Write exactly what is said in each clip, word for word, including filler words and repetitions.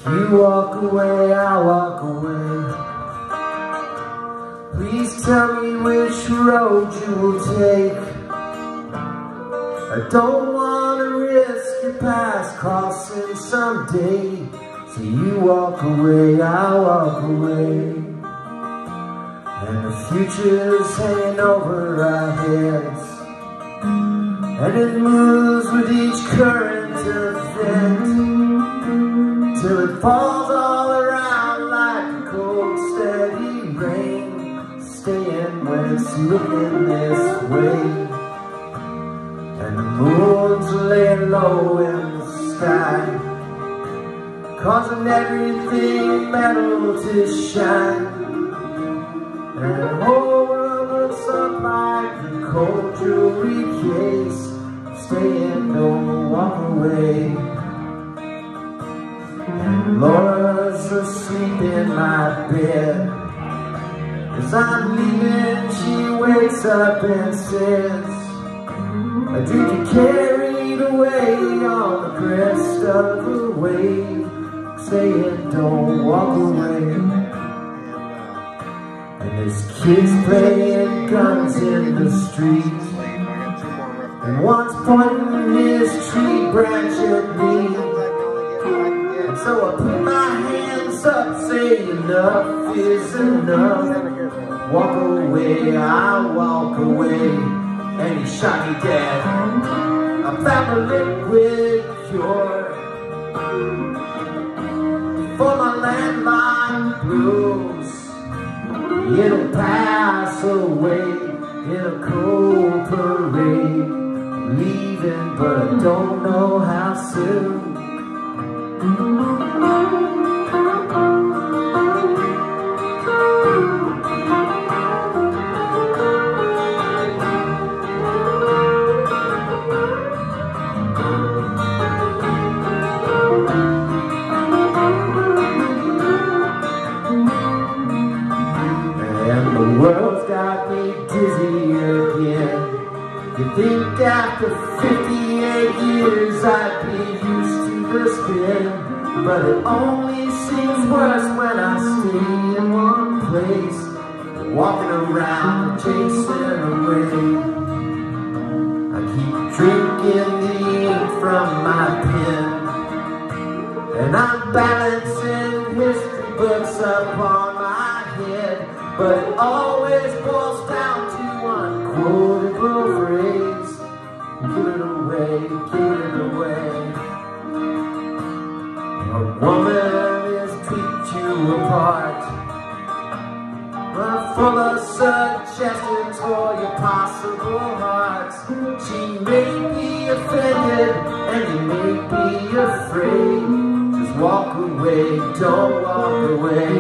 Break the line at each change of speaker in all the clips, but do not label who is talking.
You walk away, I walk away. Please tell me which road you will take. I don't want to risk your past crossing someday. So you walk away, I walk away. And the future's hanging over our heads, and it moves with each current event, till it falls all around like a cold steady rain, staying when it's looking this way. And the moon's laying low in the sky, causing everything metal to shine. And the whole world looks up like a cold jewelry case, staying, don't walk away. And Laura's asleep in my bed. As I'm leaving, she wakes up and says, "Do you carried away on the crest of the wave, saying don't walk away." And there's kids playing guns in the street, and one's pointing his tree branch at me. And so I put my hands up, say enough is enough. Walk away, I walk away. And he shot me dead. I found a liquid cure for my landlocked blues. It'll pass away in a cold parade. I'm leaving, but I don't know how soon. The world's got me dizzy again. You think after fifty-eight years I'd be used to the spin, but it only seems worse when I stay in one place, walking around chasing away. I keep drinking the ink from my pen, and I'm balancing history books upon my head. But it always boils down to one quotable phrase: give it away, give it away. A woman has picked you apart, but full of suggestions for your possible hearts. She may be offended and you may be afraid. Just walk away, don't walk away.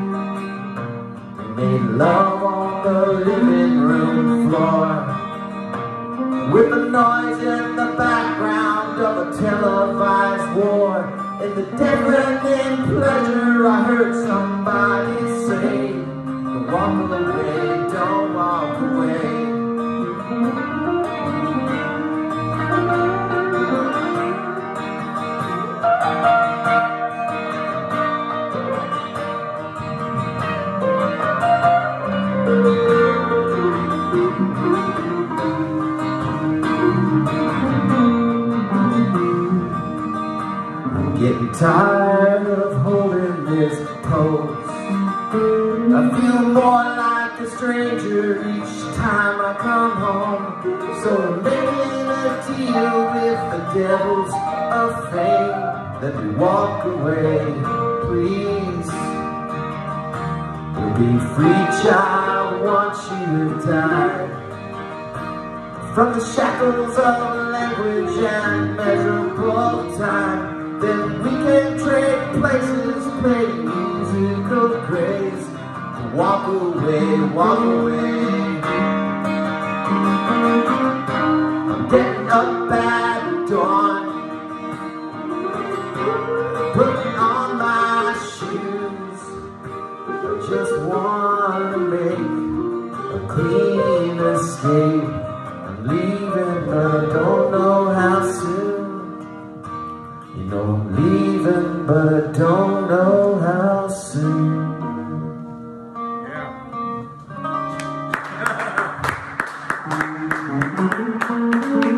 Made love on the living room floor, with the noise in the background of a televised war. In the deafening pleasure I heard somebody say, "Don't walk away, don't walk away." Getting tired of holding this pose. I feel more like a stranger each time I come home. So I'm making a deal with the devils of fame. Let me walk away, please. You'll be free, child, once you die from the shackles of language and measurable time. Then we can trade places, play musical grace. Walk away, walk away. I'm getting up at dawn, putting on my shoes. I just want to make a clean escape. I'm leaving, but I don't know how soon. You know I'm leaving, but but I don't know how soon.
Yeah.